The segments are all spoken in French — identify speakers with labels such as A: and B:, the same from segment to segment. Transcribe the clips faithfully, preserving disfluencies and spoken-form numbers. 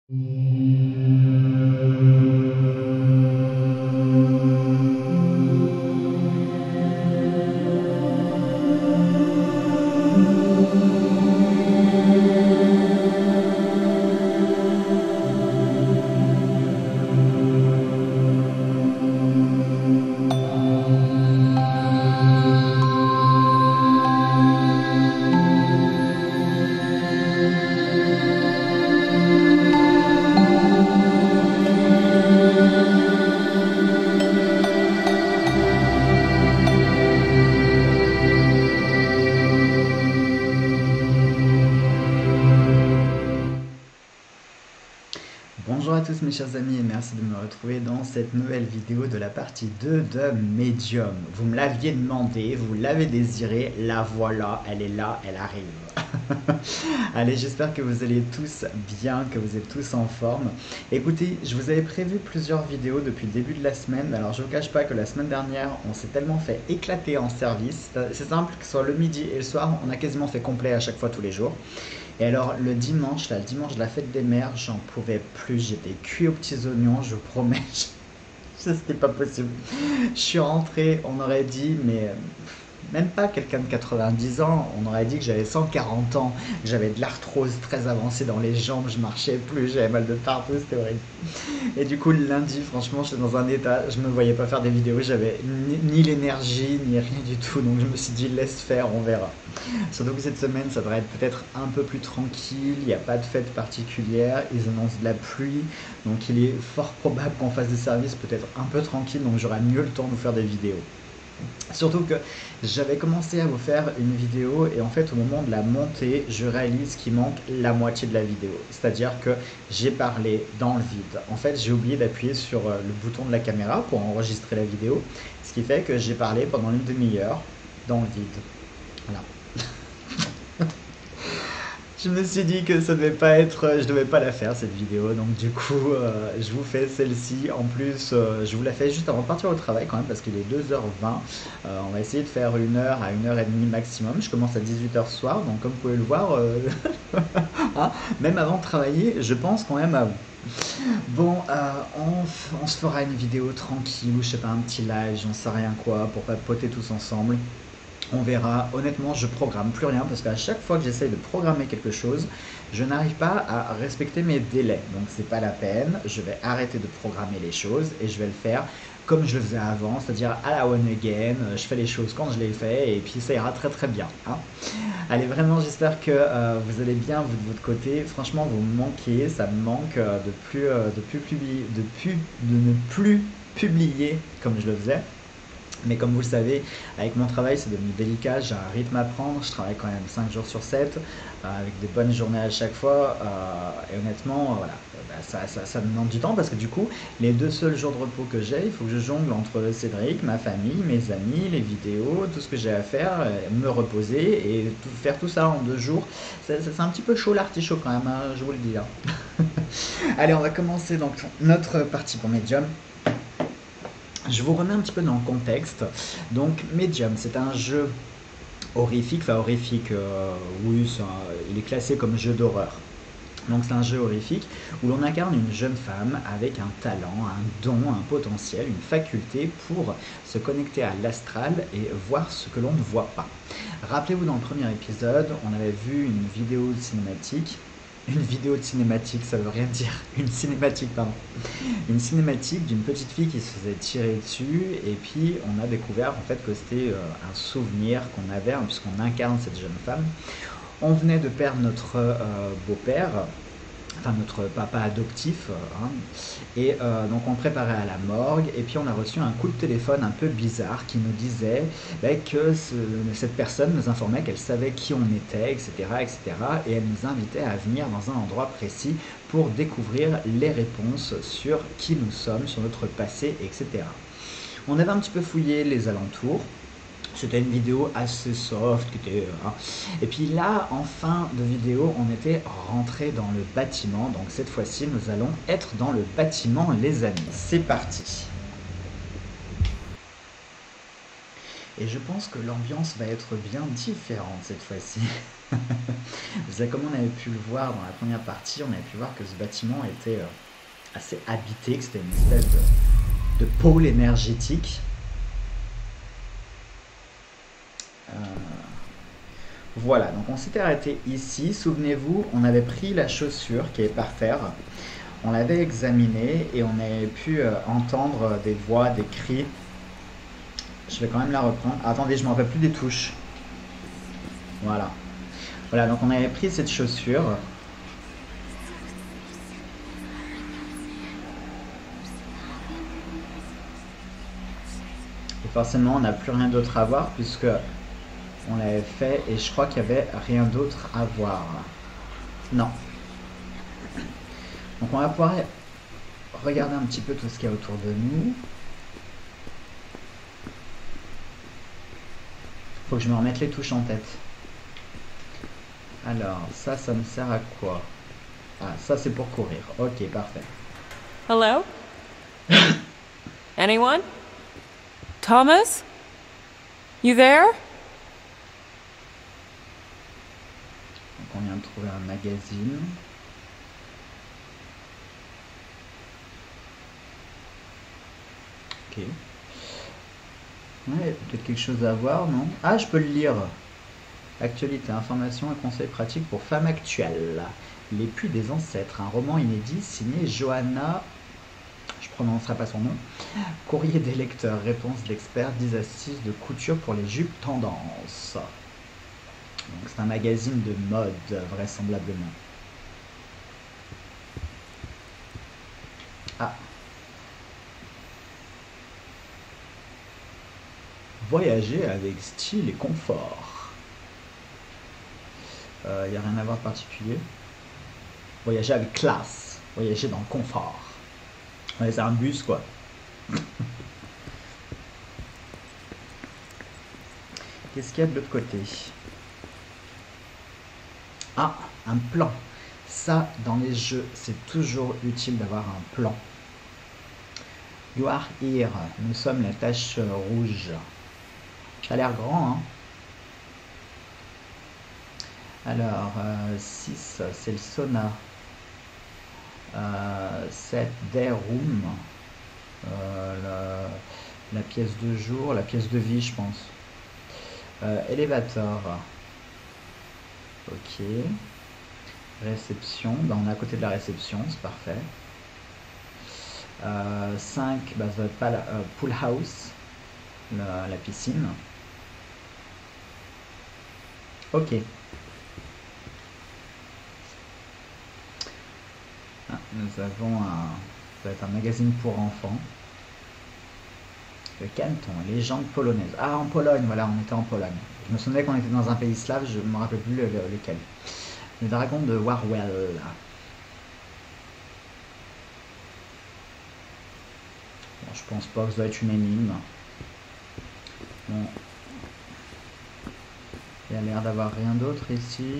A: Bonjour à tous mes chers amis et merci de me retrouver dans cette nouvelle vidéo de la partie deux de Medium. Vous me l'aviez demandé, vous l'avez désiré, la voilà, elle est là, elle arrive. Allez, j'espère que vous allez tous bien, que vous êtes tous en forme. Écoutez, je vous avais prévu plusieurs vidéos depuis le début de la semaine. Alors je ne vous cache pas que la semaine dernière, on s'est tellement fait éclater en service. C'est simple, que ce soit le midi et le soir, on a quasiment fait complet à chaque fois tous les jours. Et alors le dimanche, là, le dimanche de la fête des mères, j'en pouvais plus, j'étais cuit aux petits oignons, je vous promets, je... c'était pas possible. Je suis rentré, on aurait dit, mais même pas quelqu'un de quatre-vingt-dix ans, on aurait dit que j'avais cent quarante ans, que j'avais de l'arthrose très avancée dans les jambes, je marchais plus, j'avais mal de partout, c'était horrible. Et du coup, le lundi, franchement, j'étais dans un état, je ne me voyais pas faire des vidéos, j'avais ni, ni l'énergie, ni rien du tout, donc je me suis dit, laisse faire, on verra. Surtout que cette semaine, ça devrait être peut-être un peu plus tranquille, il n'y a pas de fête particulière, ils annoncent de la pluie, donc il est fort probable qu'on fasse des services peut-être un peu tranquilles, donc j'aurai mieux le temps de vous faire des vidéos. Surtout que j'avais commencé à vous faire une vidéo et en fait au moment de la montée je réalise qu'il manque la moitié de la vidéo, c'est à dire que j'ai parlé dans le vide. En fait j'ai oublié d'appuyer sur le bouton de la caméra pour enregistrer la vidéo, ce qui fait que j'ai parlé pendant une demi-heure dans le vide. Voilà. Je me suis dit que ça devait pas être, je devais pas la faire cette vidéo, donc du coup euh, je vous fais celle-ci. En plus euh, je vous la fais juste avant de partir au travail quand même parce qu'il est deux heures vingt. Euh, on va essayer de faire une heure à une heure trente maximum. Je commence à dix-huit heures ce soir, donc comme vous pouvez le voir, euh... hein, même avant de travailler, je pense quand même à vous. Bon, euh, on, on se fera une vidéo tranquille, je sais pas, un petit live, j'en sais rien quoi, pour papoter tous ensemble. On verra. Honnêtement, je programme plus rien parce qu'à chaque fois que j'essaye de programmer quelque chose, je n'arrive pas à respecter mes délais. Donc c'est pas la peine, je vais arrêter de programmer les choses et je vais le faire comme je le faisais avant, c'est-à-dire à la one again, je fais les choses quand je les fais et puis ça ira très très bien. Hein. Allez, vraiment j'espère que euh, vous allez bien vous de votre côté. Franchement vous me manquez, ça me manque euh, de, plus, euh, de, plus publier, de, plus, de ne plus publier comme je le faisais. Mais comme vous le savez, avec mon travail, c'est devenu délicat, j'ai un rythme à prendre, je travaille quand même cinq jours sur sept, euh, avec des bonnes journées à chaque fois, euh, et honnêtement, voilà, bah, ça, ça, ça me demande du temps parce que du coup, les deux seuls jours de repos que j'ai, il faut que je jongle entre Cédric, ma famille, mes amis, les vidéos, tout ce que j'ai à faire, me reposer et tout, faire tout ça en deux jours. C'est un petit peu chaud l'artichaut quand même, hein, je vous le dis là. Allez, on va commencer donc notre partie pour Medium. Je vous remets un petit peu dans le contexte. Donc Medium, c'est un jeu horrifique, enfin horrifique, euh, oui, ça, il est classé comme jeu d'horreur. Donc c'est un jeu horrifique où l'on incarne une jeune femme avec un talent, un don, un potentiel, une faculté pour se connecter à l'astral et voir ce que l'on ne voit pas. Rappelez-vous, dans le premier épisode, on avait vu une vidéo cinématique. Une vidéo de cinématique, ça veut rien dire. Une cinématique, pardon. Une cinématique d'une petite fille qui se faisait tirer dessus et puis on a découvert en fait que c'était euh, un souvenir qu'on avait hein, puisqu'on incarne cette jeune femme. On venait de perdre notre euh, beau-père, enfin notre papa adoptif, hein, et euh, donc on préparait à la morgue et puis on a reçu un coup de téléphone un peu bizarre qui nous disait bah, que ce, cette personne nous informait qu'elle savait qui on était, etc., etc., et elle nous invitait à venir dans un endroit précis pour découvrir les réponses sur qui nous sommes, sur notre passé, et cetera. On avait un petit peu fouillé les alentours. C'était une vidéo assez soft, qui était, hein. Et puis là, en fin de vidéo, on était rentré dans le bâtiment. Donc cette fois-ci, nous allons être dans le bâtiment, les amis. C'est parti. Et je pense que l'ambiance va être bien différente cette fois-ci. Parce que comme on avait pu le voir dans la première partie, on avait pu voir que ce bâtiment était euh, assez habité, que c'était une espèce de, de pôle énergétique. Euh, voilà, donc on s'était arrêté ici. Souvenez-vous, on avait pris la chaussure qui est par terre. On l'avait examinée et on avait pu euh, entendre des voix, des cris. Je vais quand même la reprendre. Ah, attendez, je ne me rappelle plus des touches. Voilà. Voilà, donc on avait pris cette chaussure. Et forcément, on n'a plus rien d'autre à voir puisque on l'avait fait et je crois qu'il n'y avait rien d'autre à voir. Non. Donc on va pouvoir regarder un petit peu tout ce qu'il y a autour de nous. Faut que je me remette les touches en tête. Alors, ça, ça me sert à quoi? Ah, ça c'est pour courir. Ok, parfait.
B: Hello? Anyone? Thomas? You there?
A: Donc on vient de trouver un magazine. Ok. Ouais, peut-être quelque chose à voir, non? Ah, je peux le lire. Actualité, informations et conseils pratiques pour femmes actuelles. Les puits des ancêtres, un roman inédit signé Johanna, je ne prononcerai pas son nom. Courrier des lecteurs, réponse d'experts, dix astuces de couture pour les jupes tendance. Donc c'est un magazine de mode, vraisemblablement. Ah. Voyager avec style et confort. Il euh, n'y a rien à voir de particulier. Voyager avec classe. Voyager dans le confort. Ouais, c'est un bus, quoi. Qu'est-ce qu'il y a de l'autre côté? Ah, un plan. Ça, dans les jeux, c'est toujours utile d'avoir un plan. You are here. Nous sommes la tache rouge. Ça a l'air grand, hein? Alors, euh, six, c'est le sauna. Euh, sept, day room. Euh, la, la pièce de jour, la pièce de vie, je pense. Euh, élévateur. Ok. Réception. Ben, on est à côté de la réception, c'est parfait. Euh, cinq, ben, ça va être pas la, euh, pool house. La, la piscine. Ok. Ah, nous avons un, ça va être un magazine pour enfants. Le canton, légende polonaise. Ah, en Pologne, voilà, on était en Pologne. Je me souvenais qu'on était dans un pays slave, je ne me rappelle plus le, le, lequel. Le dragon de Warwell. Bon, je pense pas que ça doit être une énigme. Bon. Il y a l'air d'avoir rien d'autre ici.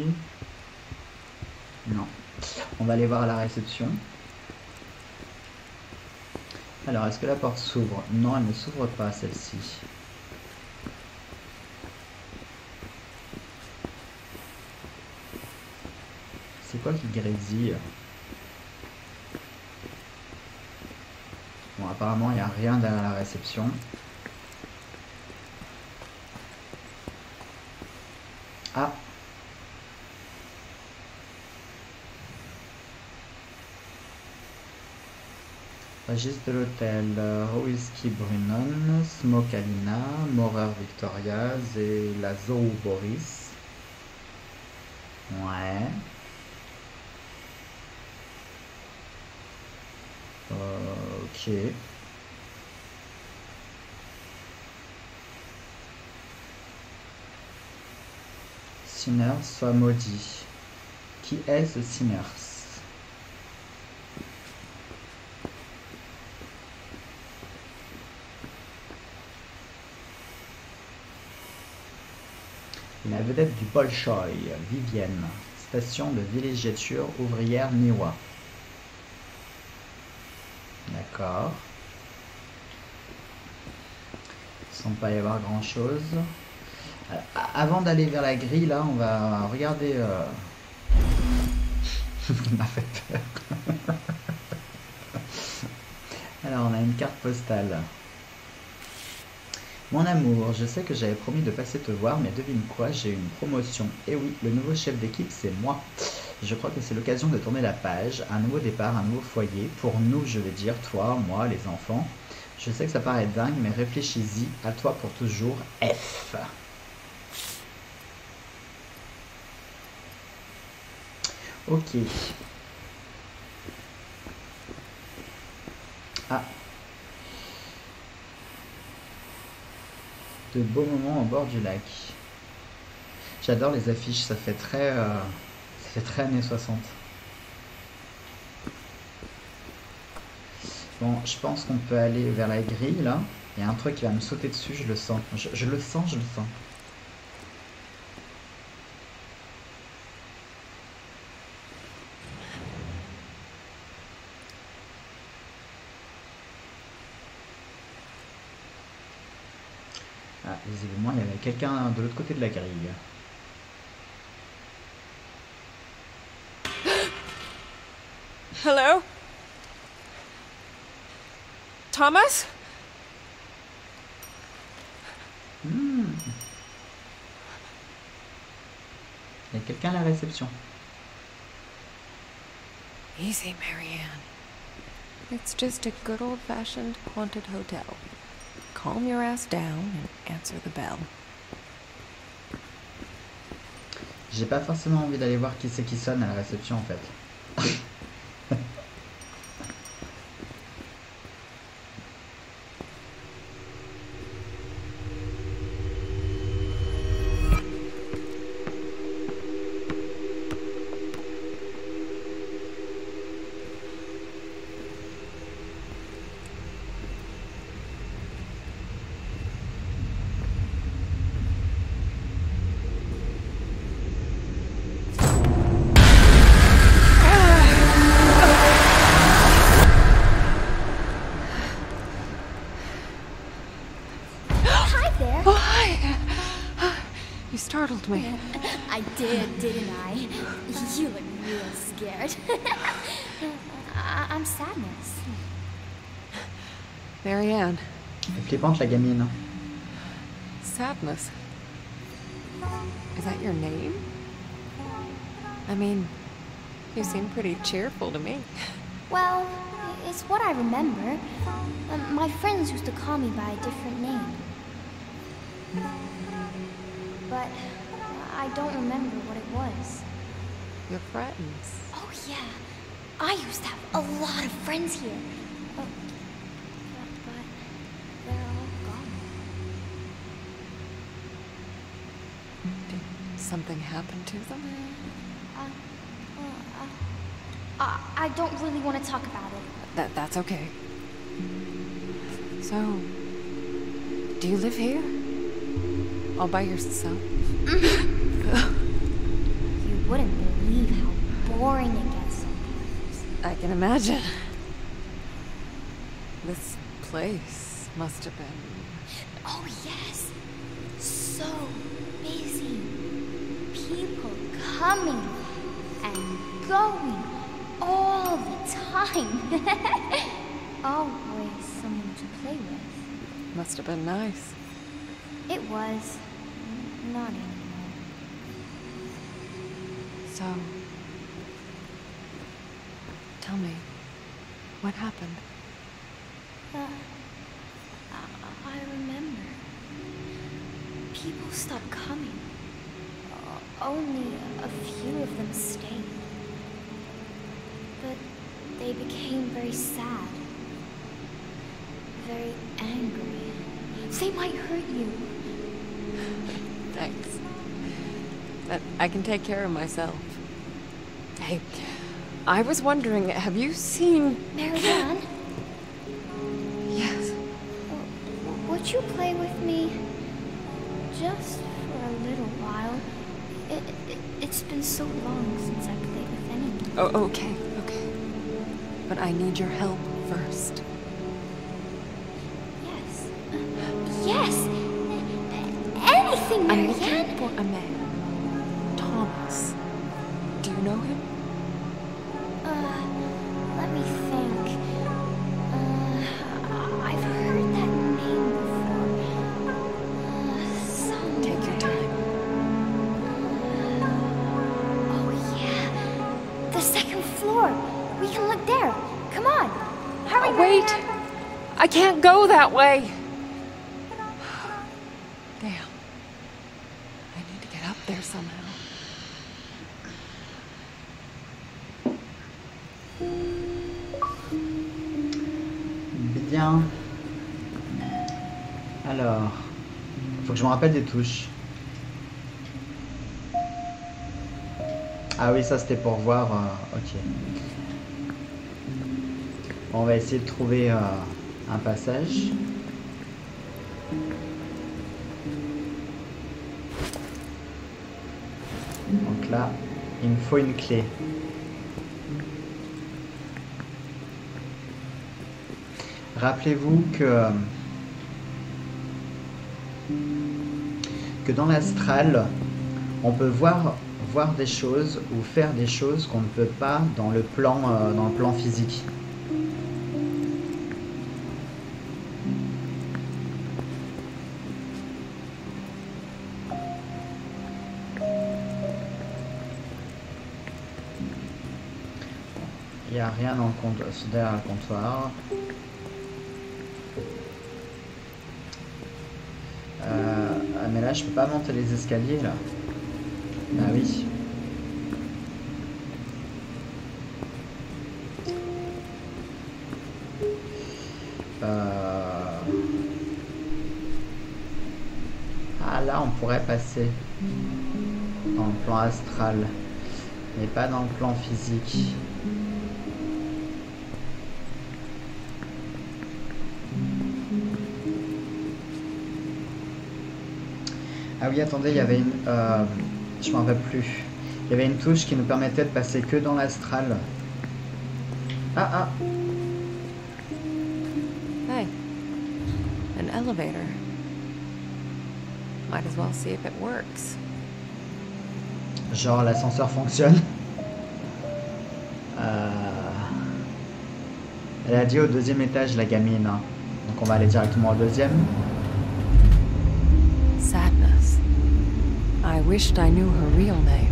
A: Non. On va aller voir à la réception. Alors, est-ce que la porte s'ouvre? Non, elle ne s'ouvre pas, celle-ci. C'est quoi qui grésille? Bon, apparemment, il n'y a rien derrière la réception. Ah! Registre de l'hôtel, Whisky Brunnen, Smoke Alina, Morer Victoria, et la Zoo Boris. Ouais. Euh, ok. Sinners soit maudit. Qui est ce Sinners? La vedette du Bolchoï, Vivienne, station de villégiature ouvrière Niwa. D'accord. semble pas y avoir grand chose. Avant d'aller vers la grille, là, on va regarder. Euh... Il m'a fait peur. Alors, on a une carte postale. Mon amour, je sais que j'avais promis de passer te voir, mais devine quoi, j'ai eu une promotion. Et oui, le nouveau chef d'équipe, c'est moi. Je crois que c'est l'occasion de tourner la page, un nouveau départ, un nouveau foyer. Pour nous, je vais dire, toi, moi, les enfants. Je sais que ça paraît dingue, mais réfléchis-y, à toi pour toujours, F. Ok. Ah. De beaux moments au bord du lac. J'adore les affiches, ça fait très, euh, ça fait très années soixante. Bon, je pense qu'on peut aller vers la grille là. Il y a un truc qui va me sauter dessus, je le sens. Je, je le sens, je le sens. Ah, visiblement, il y avait quelqu'un de l'autre côté de la grille.
B: Hello? Thomas?
A: Hmm. Il y a quelqu'un à la réception.
B: Easy, Marianne. It's just a good old-fashioned haunted hotel. Calm your ass down and answer the bell.
A: J'ai pas forcément envie d'aller voir qui c'est qui sonne à la réception en fait.
B: You startled me.
C: I did, didn't I? You look real scared. I I'm Sadness.
B: Marianne.
A: Elle est flippante la gamine.
B: Sadness. Is that your name? I mean, you seem pretty cheerful to me.
C: Well, it's what I remember. Um, my friends used to call me by a different name. But I don't remember what it was.
B: Your friends.
C: Oh yeah, I used to have a lot of friends here. But, but they're all gone.
B: Did something happen to them?
C: Uh, uh, uh, uh, I don't really want to talk about it.
B: That that's okay. So, do you live here? All by yourself?
C: You wouldn't believe how boring it gets sometimes.
B: I can imagine. This place must have been...
C: Oh yes, so busy. People coming and going all the time. Always someone to play with.
B: Must have been nice.
C: It was. Not anymore.
B: So... Tell me, what happened?
C: Uh, I, I remember. People stopped coming. Uh, only a few of them stayed. But they became very sad. Very angry. They might hurt you.
B: Thanks. But I can take care of myself. Hey, I was wondering, have you seen...
C: Marianne?
B: Yes.
C: Uh, would you play with me? Just for a little while. It, it, it's been so long since I played with anyone.
B: Oh, okay, okay. But I need your help first.
C: Yes. Uh, yes! something,
B: I'm
C: Marianne?
B: looking for a man. Thomas. Do you know him?
C: Uh, let me think. Uh, I've heard that name before. Uh, some...
B: Take your time.
C: Oh, yeah. The second floor. We can look there. Come on. Hurry,
B: Oh, wait!
C: Marianne.
B: I can't go that way! Damn. I need to get up there somehow.
A: Bien. Alors, faut que je me rappelle des touches. Ah oui, ça c'était pour voir. Euh, ok. Bon, on va essayer de trouver euh, un passage. Donc là, il me faut une clé. Rappelez-vous que, que dans l'astral, on peut voir, voir des choses ou faire des choses qu'on ne peut pas dans le plan, euh, dans le plan physique. Il n'y a rien dans le comptoir, derrière le comptoir. Euh, ah, mais là, je peux pas monter les escaliers, là. Ah oui. Euh... Ah, là, on pourrait passer dans le plan astral, mais pas dans le plan physique. Ah oui, attendez, il y avait une... Euh, je m'en rappelle plus. Il y avait une touche qui nous permettait de passer que dans l'astral. Ah, ah.
B: Hey. An elevator. Might as well see if it works.
A: Genre, l'ascenseur fonctionne. Euh... Elle a dit au deuxième étage, la gamine. Hein. Donc on va aller directement au deuxième.
B: Sadness. I wished I knew her real name.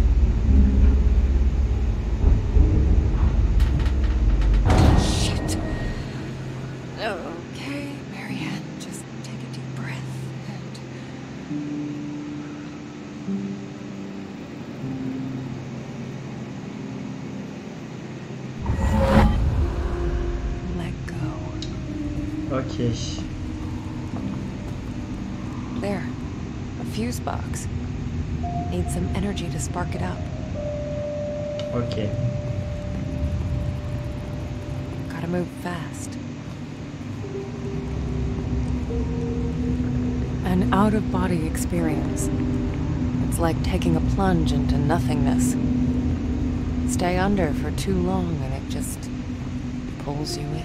B: Shit. Okay, Marianne, just take a deep breath and... let go.
A: Ok.
B: There. A fuse box. Need some energy to spark it up.
A: Ok.
B: Gotta move fast. An out-of-body experience. It's like taking a plunge into nothingness. Stay under for too long and it just pulls you in.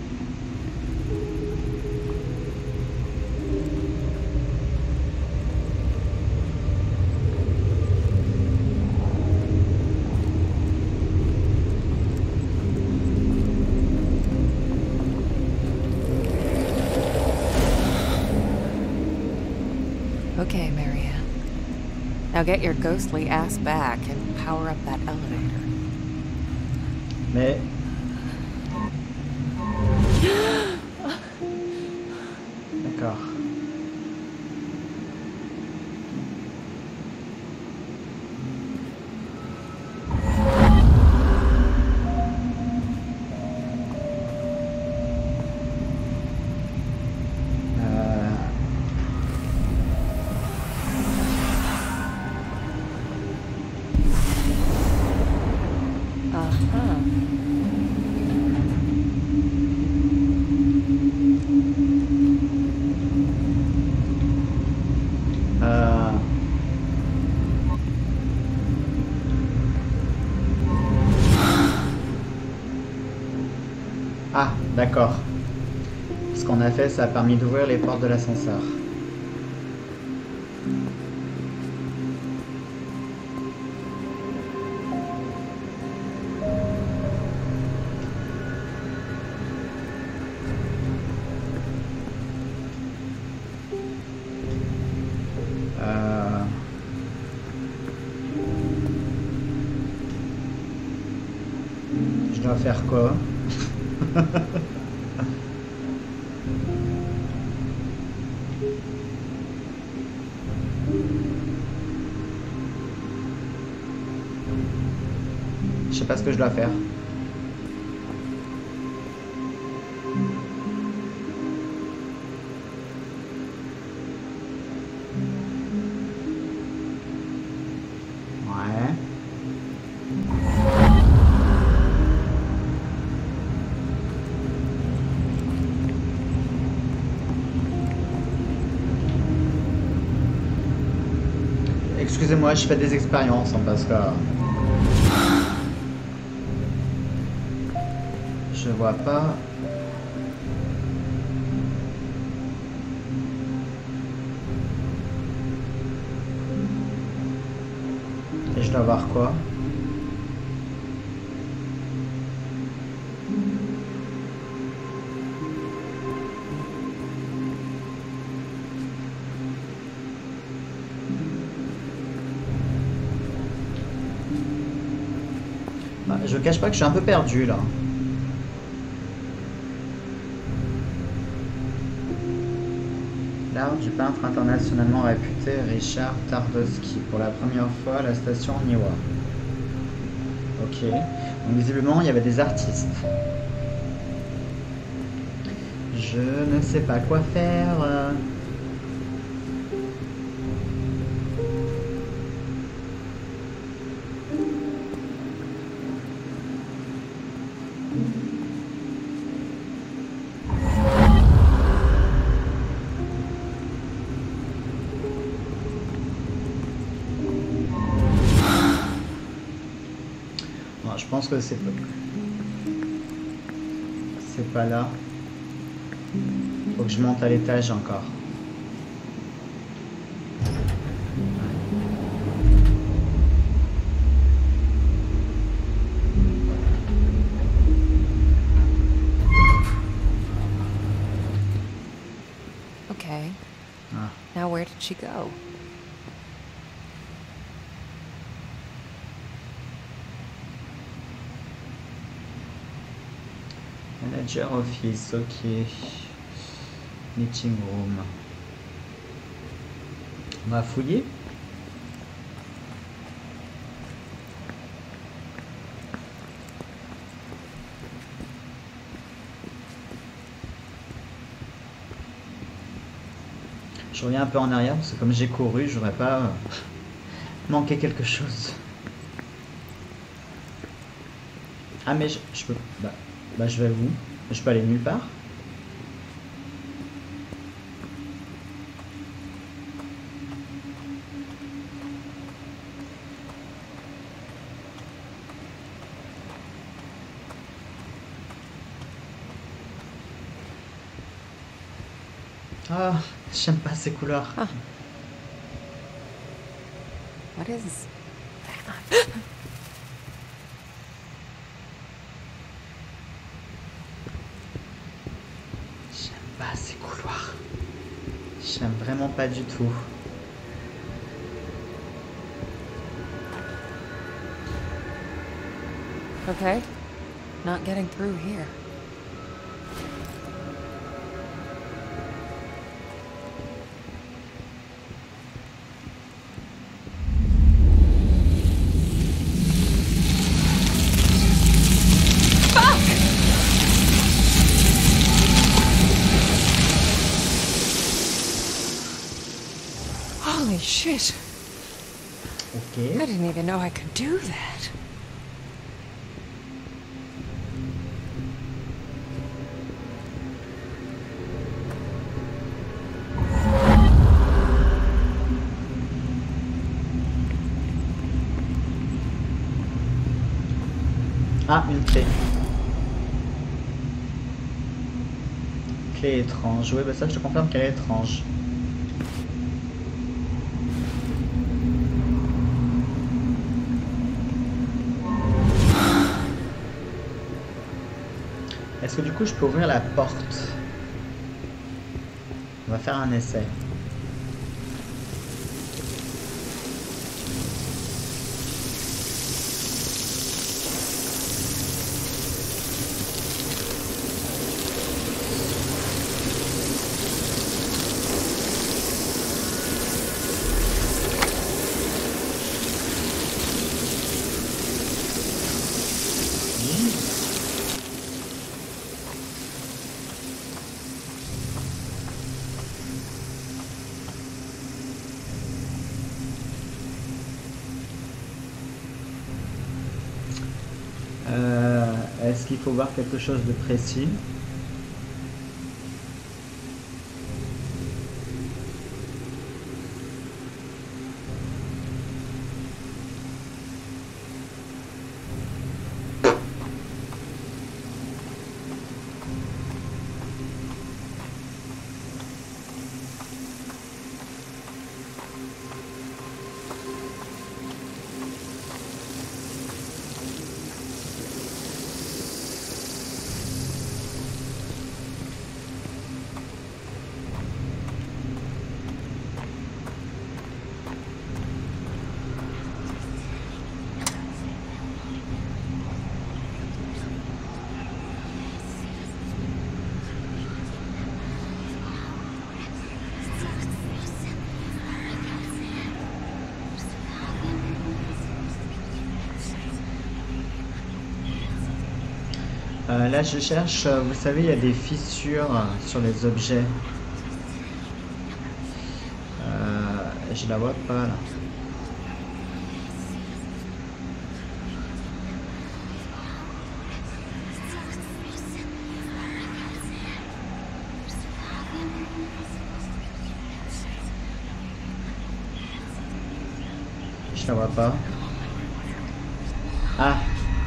B: Okay, Marianne. Now get your ghostly ass back and power up that elevator.
A: Mais... D'accord. Ah, d'accord. Ce qu'on a fait, ça a permis d'ouvrir les portes de l'ascenseur. Je dois faire quoi? Je sais pas ce que je dois faire. Ouais. Excusez-moi, je fais des expériences hein, parce que je vois pas. Et je dois voir quoi? Bah, je cache pas que je suis un peu perdu là. L'art du peintre internationalement réputé Richard Twardowski pour la première fois à la station Niwa. Ok. Donc visiblement il y avait des artistes. Je ne sais pas quoi faire. Je pense que c'est c'est pas là. Faut que je monte à l'étage encore.
B: Okay.
A: Ah.
B: Now where did she go?
A: Manager office, ok. Meeting room. On va fouiller. Je reviens un peu en arrière parce que comme j'ai couru, j'aurais pas euh, manqué quelque chose. Ah mais je, je peux... Bah, bah je vais où? Je peux aller nulle part? Ah, j'aime pas ces couleurs.
B: Huh. What is...
A: J'aime pas ces couloirs. J'aime vraiment pas du tout.
B: Okay. Not getting through here. Holy shit.
A: Ok.
B: I didn't even know I could do that.
A: Ah, une clé. Clé étrange. Oui, bah ça, je te confirme qu'elle est étrange. Est-ce que du coup je peux ouvrir la porte? On va faire un essai. Euh, Est-ce qu'il faut voir quelque chose de précis? Euh, là, je cherche, euh, vous savez, il y a des fissures euh, sur les objets. Euh, je la vois pas là. Je la vois pas. Ah.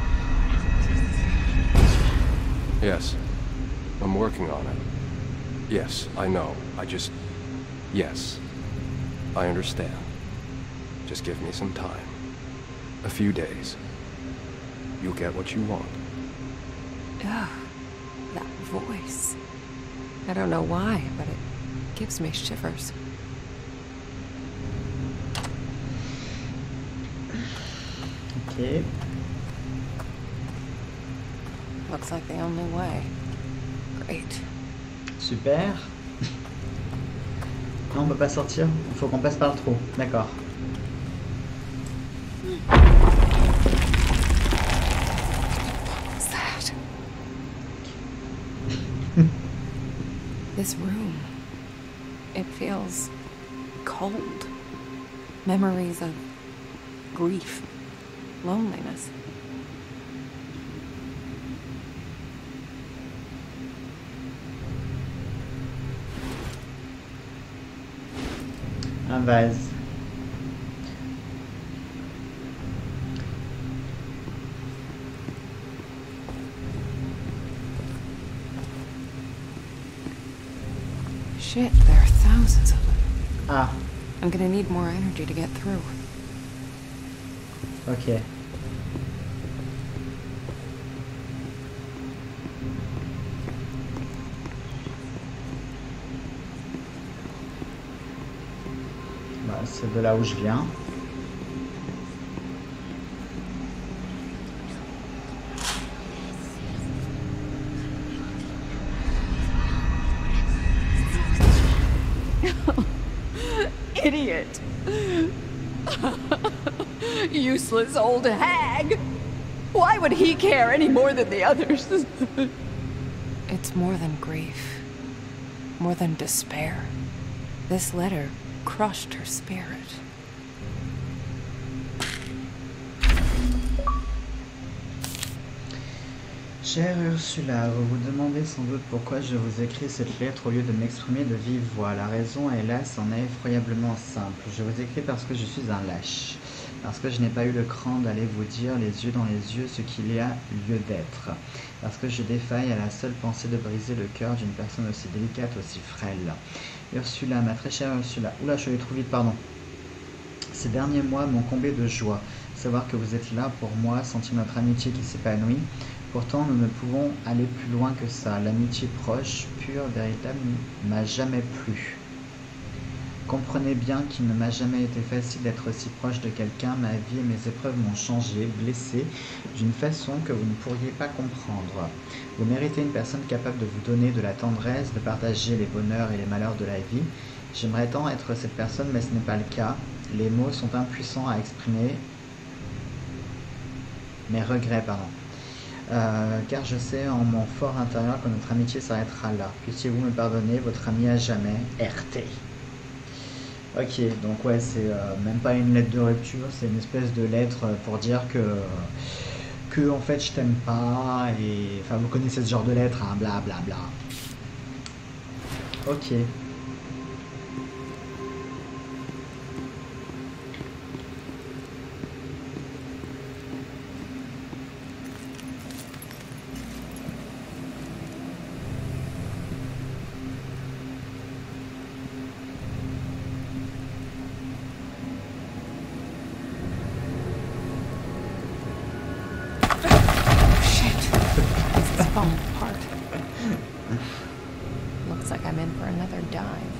D: Yes, I'm working on it. Yes, I know. I just... Yes, I understand. Just give me some time. A few days. You'll get what you want.
B: Ugh, that voice. I don't know why, but it gives me shivers.
A: Ok.
B: Looks like the only way. Great.
A: Super. Non, on peut pas sortir. Il faut qu'on passe par le trou. D'accord.
B: What's that? This room. It feels cold. Memories of grief, loneliness.
A: Un vase.
B: Shit, there are thousands of them.
A: Ah,
B: I'm gonna need more energy to get through.
A: ok. Bah, c'est de là où je viens.
E: Idiot! Useless old hag! Why would he care any more than the others?
B: It's more than grief. More than despair. This letter crushed her spirit.
A: Chère Ursula, vous vous demandez sans doute pourquoi je vous écris cette lettre au lieu de m'exprimer de vive voix. La raison, hélas, en est effroyablement simple. Je vous écris parce que je suis un lâche. Parce que je n'ai pas eu le cran d'aller vous dire les yeux dans les yeux ce qu'il y a lieu d'être. Parce que je défaille à la seule pensée de briser le cœur d'une personne aussi délicate, aussi frêle. Ursula, ma très chère Ursula. Oula, je suis allé trop vite, pardon. Ces derniers mois m'ont comblé de joie. Savoir que vous êtes là pour moi, sentir notre amitié qui s'épanouit. Pourtant, nous ne pouvons aller plus loin que ça. L'amitié proche, pure, véritable, ne m'a jamais plu. Comprenez bien qu'il ne m'a jamais été facile d'être aussi proche de quelqu'un. Ma vie et mes épreuves m'ont changé, blessé, d'une façon que vous ne pourriez pas comprendre. Vous méritez une personne capable de vous donner de la tendresse, de partager les bonheurs et les malheurs de la vie. J'aimerais tant être cette personne, mais ce n'est pas le cas. Les mots sont impuissants à exprimer mes regrets, pardon. Euh, car je sais en mon fort intérieur que notre amitié s'arrêtera là. Puissiez-vous me pardonner, votre ami à jamais, R T. Ok, donc ouais, c'est euh, même pas une lettre de rupture, c'est une espèce de lettre pour dire que, que en fait je t'aime pas, et enfin vous connaissez ce genre de lettre, hein, bla bla bla. Ok.
B: Falling apart. Looks like I'm in for another dive.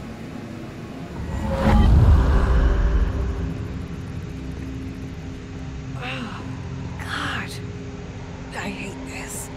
B: Oh, God. I hate this.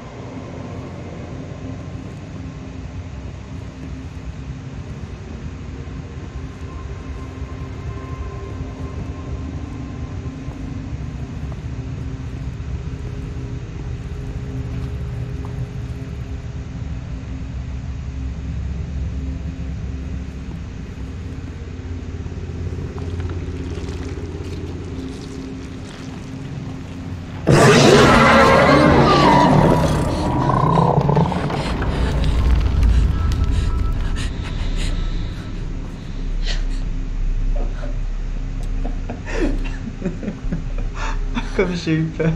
A: Comme j'ai eu peur.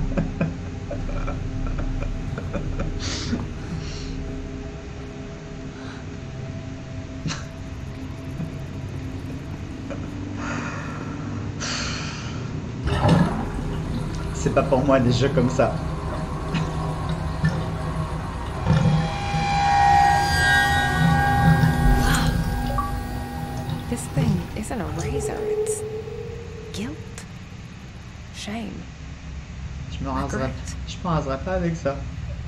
A: C'est pas pour moi des jeux comme ça.
B: This thing isn't a razor, it's guilt. Shame.
A: Je me raserai, je me raserai pas avec ça.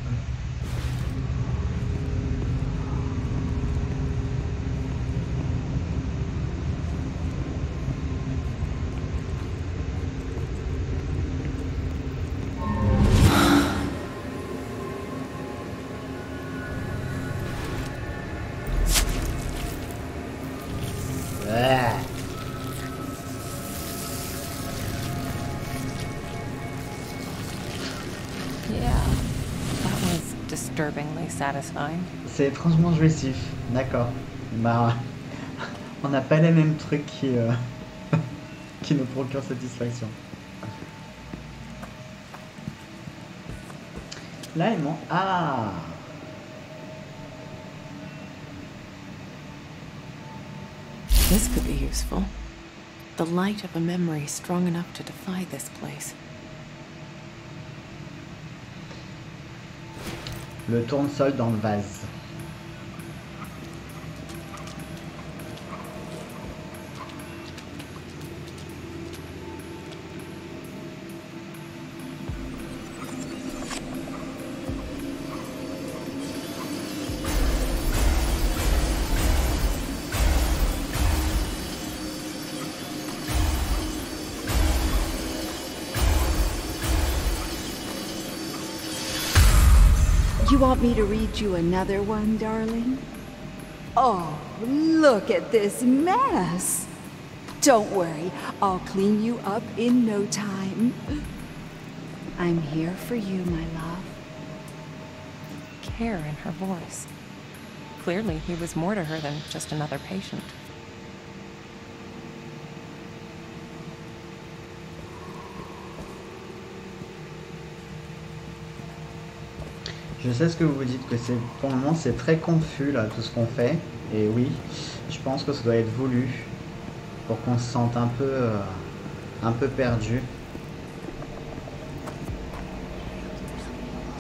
B: Disturbingly satisfying.
A: C'est étrangement jouissif, d'accord. Bah, on n'a pas les mêmes trucs qui, euh, qui nous procurent satisfaction. Là, ils m'ont... Ah!
B: This could be useful. The light of a memory strong enough to defy this place.
A: Le tournesol dans le vase.
E: You want me to read you another one, darling? Oh, look at this mess. Don't worry, I'll clean you up in no time. I'm here for you, my love.
B: Care in her voice. Clearly, he was more to her than just another patient.
A: Je sais ce que vous vous dites, que c'est pour le moment c'est très confus là tout ce qu'on fait, et oui, je pense que ça doit être voulu pour qu'on se sente un peu, euh, un peu perdu.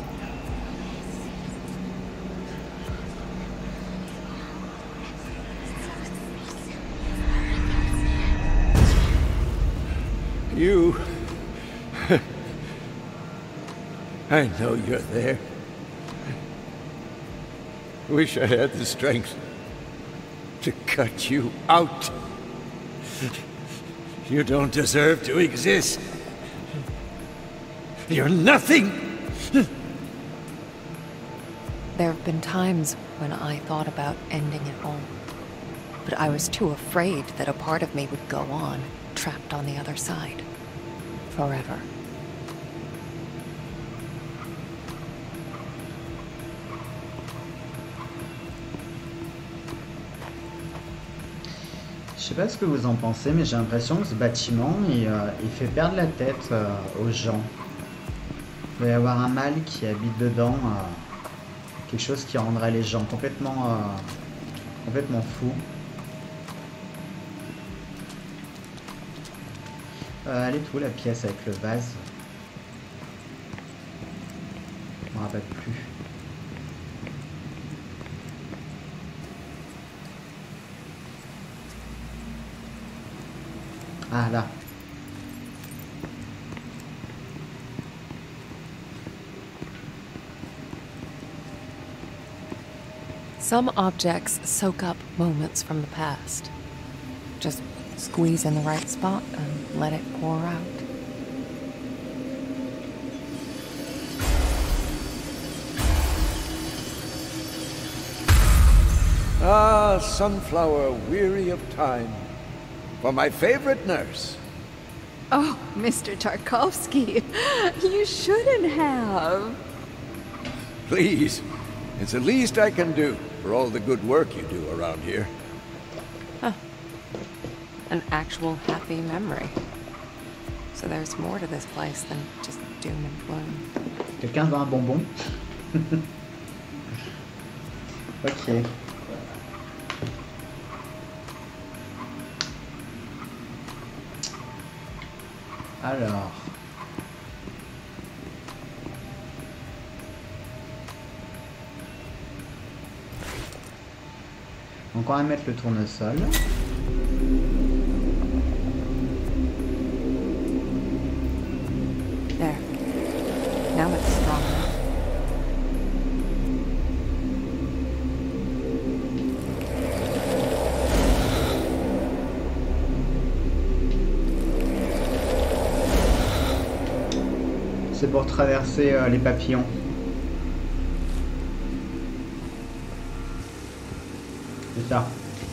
F: I know you're there. Wish I had the strength to cut you out. You don't deserve to exist. You're nothing!
B: There have been times when I thought about ending it all. But I was too afraid that a part of me would go on, trapped on the other side. Forever.
A: Je sais pas ce que vous en pensez, mais j'ai l'impression que ce bâtiment, il, euh, il fait perdre la tête euh, aux gens. Il va y avoir un mal qui habite dedans, euh, quelque chose qui rendrait les gens complètement, euh, complètement fous. Euh, elle est où la pièce avec le vase? Je me rappelle plus. Ah là.
B: Some objects soak up moments from the past. Just squeeze in the right spot and let it pour out.
F: Ah, Sunflower, weary of time. For my favorite nurse.
E: Oh, Mister Tarkovsky, you shouldn't have.
F: Please, it's the least I can do for all the good work you do around here.
B: Huh. An actual happy memory. So there's more to this place than just doom and gloom.
A: Quelqu'un veut un bonbon? Ok. Alors. Donc on va mettre le tournesol.
B: There. Now it's strong enough.
A: C'est pour traverser euh, les papillons. C'est ça.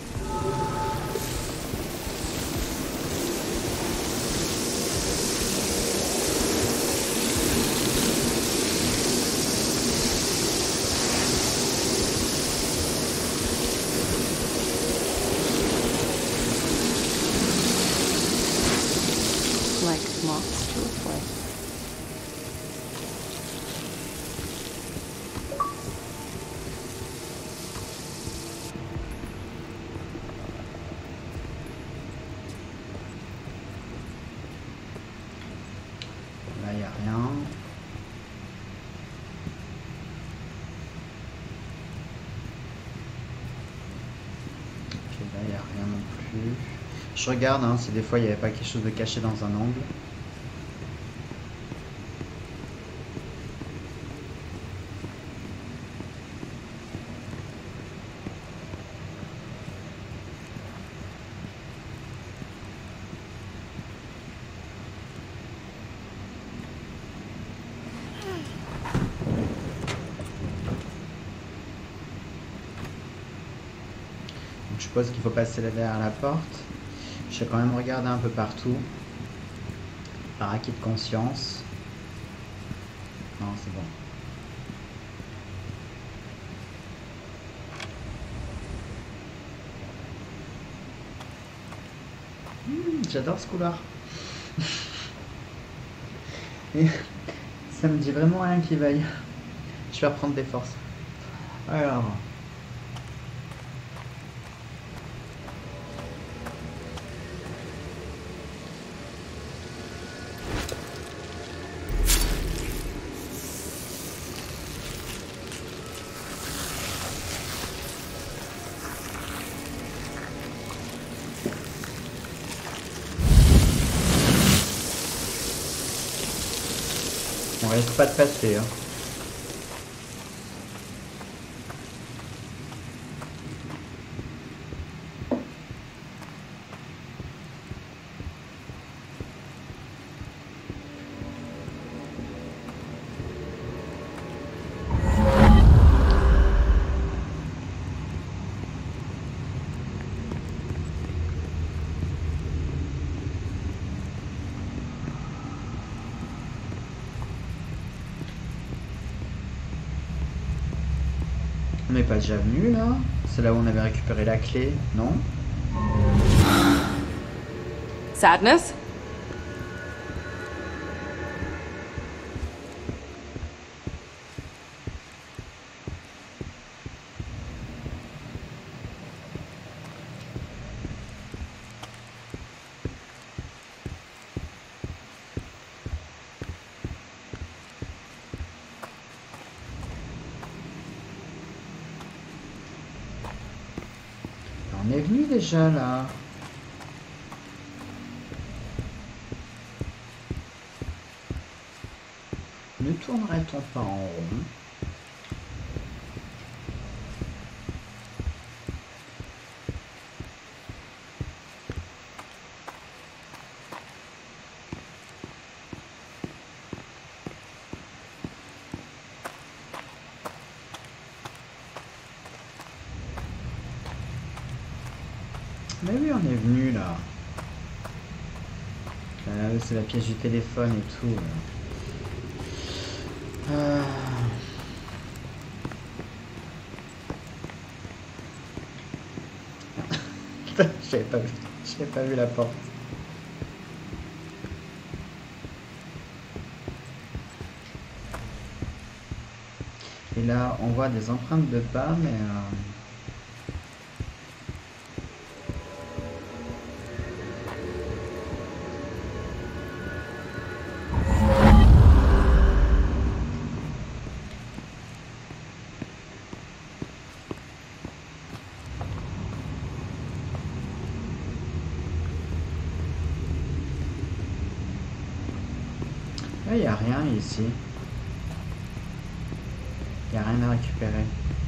B: Like moths to a flame.
A: Là, il n'y a rien. Ok, là, il n'y a rien non plus. Je regarde hein, si des fois il n'y avait pas quelque chose de caché dans un angle. Donc, je suppose qu'il faut passer là derrière la porte. Je vais quand même regarder un peu partout. Par acquis de conscience. Non, c'est bon. Mmh, j'adore ce couloir. Et ça me dit vraiment rien qui vaille. Je vais reprendre des forces. Alors... On risque pas de passer. Hein. On n'est pas déjà venu là? C'est là où on avait récupéré la clé, non?
B: Sadness?
A: On est venu déjà là. Ne tournerait-on pas en rond? Mais oui, on est venu là. Euh, c'est la pièce du téléphone et tout. Euh... J'avais pas vu, j'avais pas vu la porte. Et là, on voit des empreintes de pas, mais. Euh... Il n'y a rien ici. Il n'y a rien à récupérer.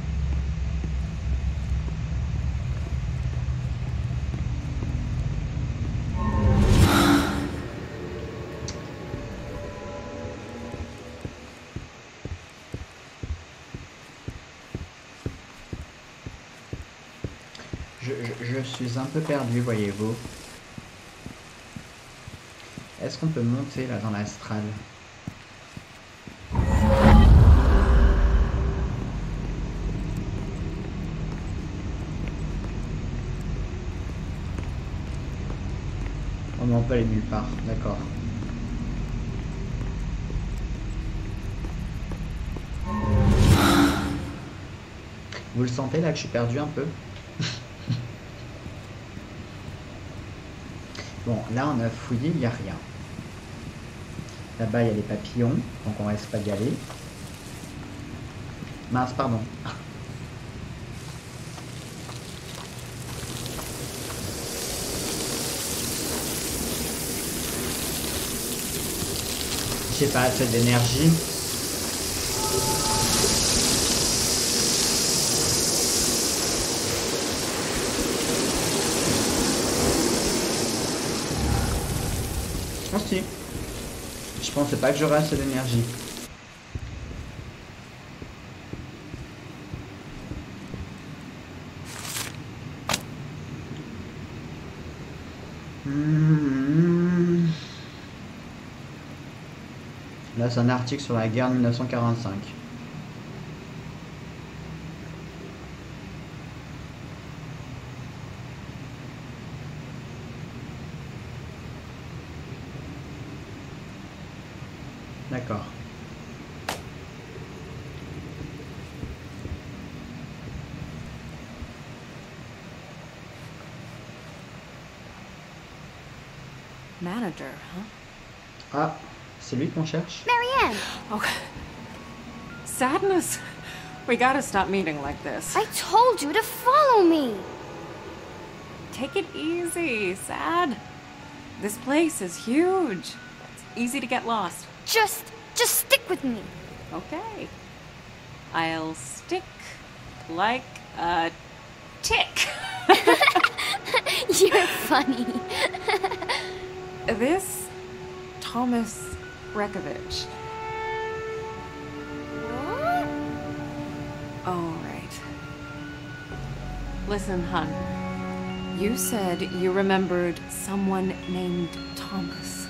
A: Je, je, je suis un peu perdu, voyez-vous. Est-ce qu'on peut monter là dans l'astral? Oh non, on peut aller nulle part, d'accord. Vous le sentez là que je suis perdu un peu? Bon, là on a fouillé, il n'y a rien. Là-bas il y a les papillons, donc on reste pas y aller. Mince, pardon. J'ai pas assez d'énergie. Oh si. Je pensais pas que j'aurais assez d'énergie. Mmh. Là, c'est un article sur la guerre de mille neuf cent quarante-cinq. D'accord.
B: Manager, huh?
A: Ah, c'est lui qu'on cherche?
C: Marianne!
B: Okay. Sadness. We gotta stop meeting like this.
C: I told you to follow me!
B: Take it easy, Sad. This place is huge. It's easy to get lost.
C: Just Just stick with me.
B: Okay. I'll stick like a tick.
C: You're funny.
B: This Thomas Rekovich.
C: What?
B: All right. Listen, hun. You said you remembered someone named Thomas.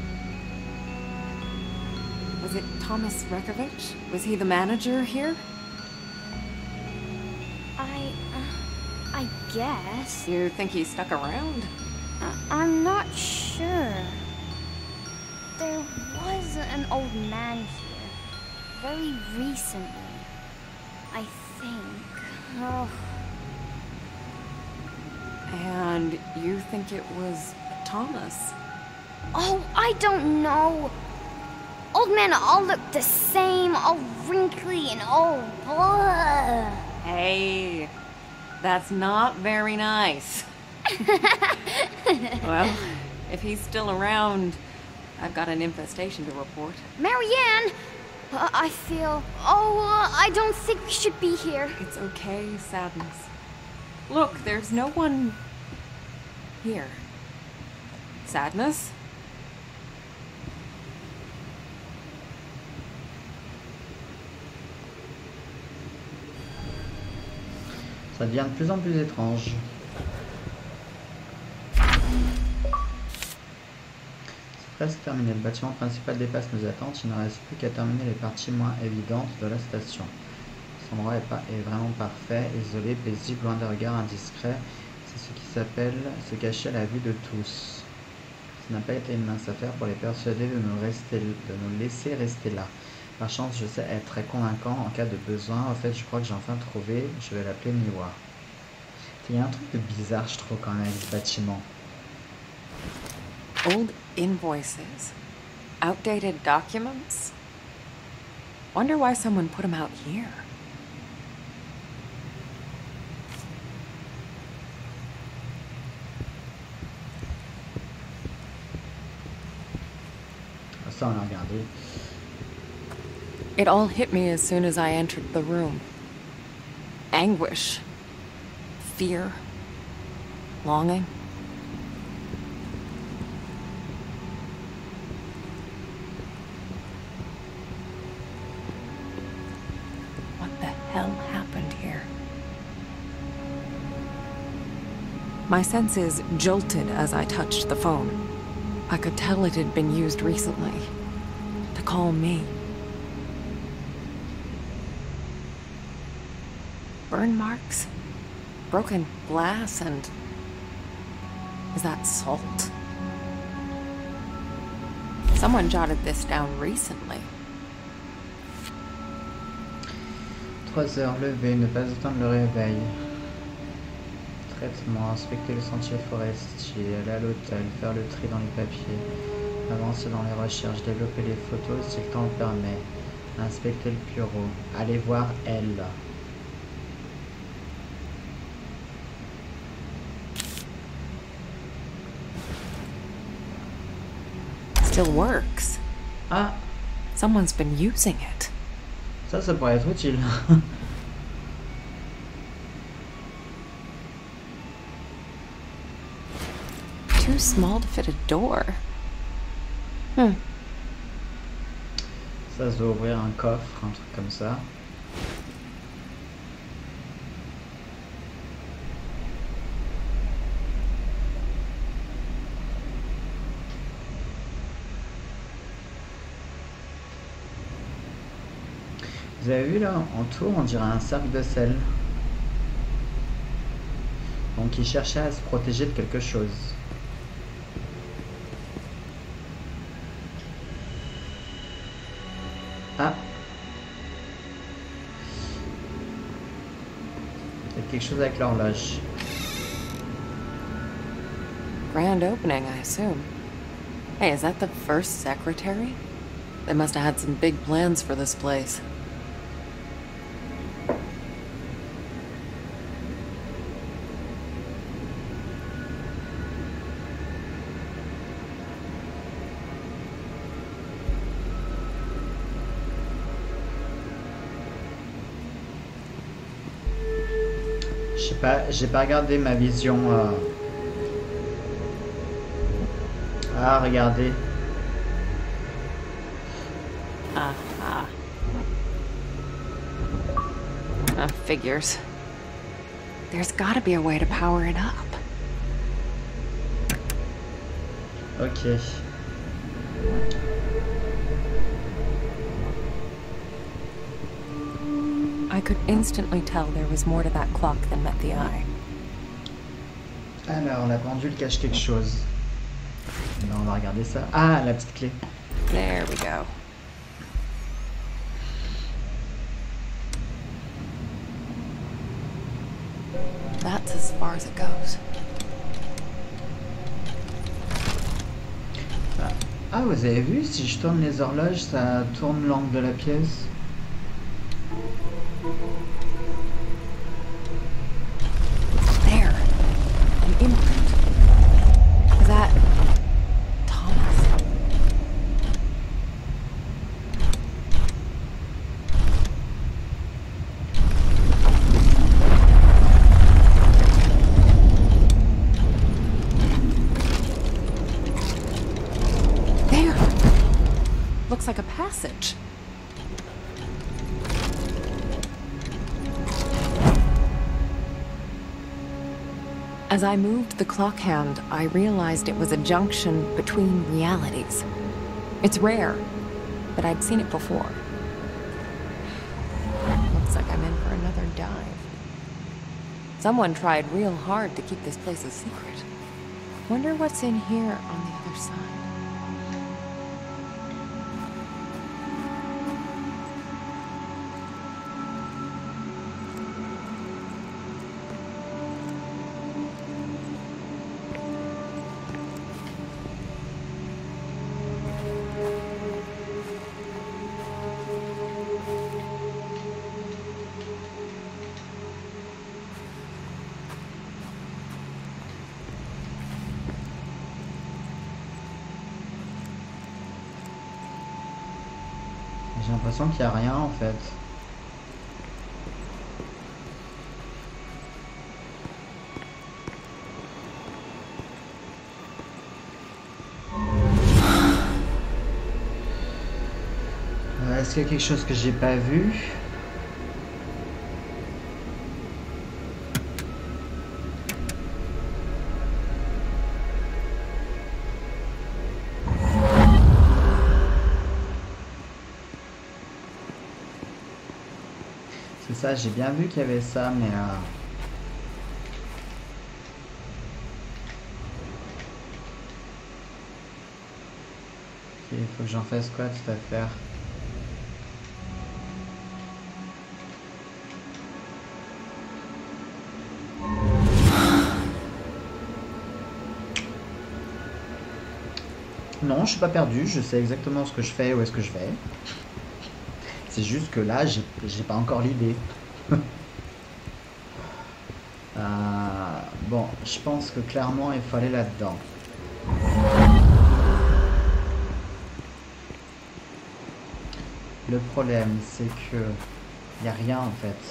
B: Was it Thomas Rekovich? Was he the manager here?
C: I... Uh, I guess.
B: You think he stuck around?
C: I I'm not sure. There was an old man here. Very recently. I think. Oh.
B: And you think it was Thomas?
C: Oh, I don't know. Old men all look the same, all wrinkly and all blah.
B: Hey, that's not very nice. Well, if he's still around, I've got an infestation to report.
C: Marianne! Uh, I feel... Oh, uh, I don't think we should be here.
B: It's okay, Sadness. Look, there's no one... here. Sadness?
A: Ça devient de plus en plus étrange. C'est presque terminé. Le bâtiment principal dépasse nos attentes. Il ne reste plus qu'à terminer les parties moins évidentes de la station. Cet endroit est, pas, est vraiment parfait, isolé, paisible, loin des regards indiscrets. C'est ce qui s'appelle se cacher à la vue de tous. Ce n'a pas été une mince affaire pour les persuader de nous, rester, de nous laisser rester là. Par chance, je sais être très convaincant en cas de besoin. En fait, je crois que j'ai enfin trouvé. Je vais l'appeler Miwa. Il y a un truc de bizarre, je trouve, quand même, avec ce bâtiment.
B: Old invoices. Outdated documents. Wonder why someone put them out here.
A: Ça, on a regardé.
B: It all hit me as soon as I entered the room. Anguish. Fear. Longing. What the hell happened here? My senses jolted as I touched the phone. I could tell it had been used recently. To call me. Burn marks, broken glass, and... is that salt? Someone jotted this down recently.
A: trois heures, lever, ne pas attendre le réveil. Traitement, inspecter le sentier forestier, aller à l'hôtel, faire le tri dans les papiers, avancer dans les recherches, développer les photos si le temps le permet, inspecter le bureau, aller voir elle.
B: Still works.
A: Ah,
B: Someone's been using it.
A: ça, ça pourrait être utile.
B: Too small to fit a door. Hmm.
A: Ça, ça doit ouvrir un coffre, un truc comme ça. Vous avez vu là, en tour, on dirait un cercle de sel. Donc il cherchait à se protéger de quelque chose. Ah, il y a quelque chose avec l'horloge.
B: Grand opening, I assume. Hey, is that the first secretary? They must have had some big plans for this place.
A: Je sais pas, j'ai pas regardé ma vision. Euh... Ah, regardez.
B: Ah, ah. Uh, figures. There's gotta be a way to power it up.
A: Ok.
B: I could instantly tell there was more to that clock than met the eye.
A: Alors, la pendule cache quelque chose. Ben, on va regarder ça. Ah, la petite clé.
B: There we go. That's as far as it goes.
A: Ah, vous avez vu, si je tourne les horloges, ça tourne l'angle de la pièce.
B: There. An imprint. Is that Thomas? There. Looks like a passage. As I moved the clock hand, I realized it was a junction between realities. It's rare, but I'd seen it before. Looks like I'm in for another dive. Someone tried real hard to keep this place a secret. Wonder what's in here on the other side.
A: J'ai l'impression qu'il n'y a rien en fait. Euh, Est-ce qu'il y a quelque chose que j'ai pas vu? Ça, j'ai bien vu qu'il y avait ça, mais euh... il faut que j'en fasse quoi de cette affaire? Non, je suis pas perdu, je sais exactement ce que je fais, où est-ce que je vais. C'est juste que là, j'ai pas encore l'idée. euh, bon, je pense que clairement, il faut aller là-dedans. Le problème, c'est que il n'y a rien en fait.